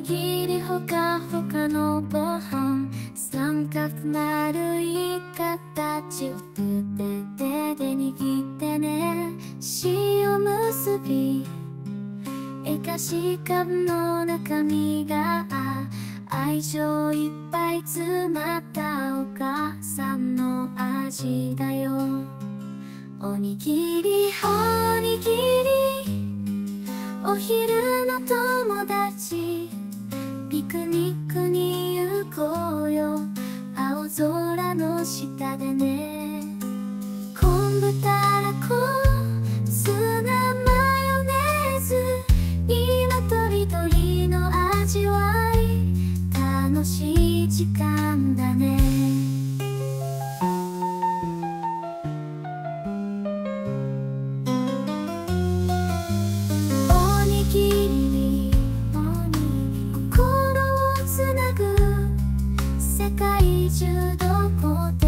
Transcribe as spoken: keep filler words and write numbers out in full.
ぎりほかほかのご飯、三角丸い形を手で握ってね。塩むすびえかしかぶの中身が愛情いっぱい詰まったお母さんの味だよ。おにぎりおにぎり、お昼の友達、ピクニックに行こうよ、青空の下でね。昆布たらこツナマヨネーズ、色とりどりの味わい、楽しい時間だね。おにぎり心をつなぐ、世界中どこで